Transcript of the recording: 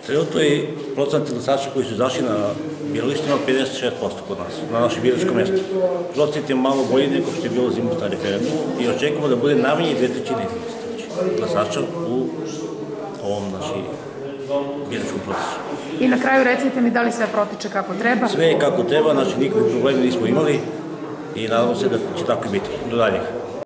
Trenutno je procent glasača koji su izašli na biralištima 56% kod nas, na našem biračkom mjestu. Procent je malo bolji nego što je bilo zimus na referendumu i očekujemo da bude najmanje 2/3 glasača u ovom biračkom procesu. I na kraju recite mi da li sve protiče kako treba? Sve je kako treba, nikakve probleme nismo imali i nadamo se da će tako i biti do daljnjeg.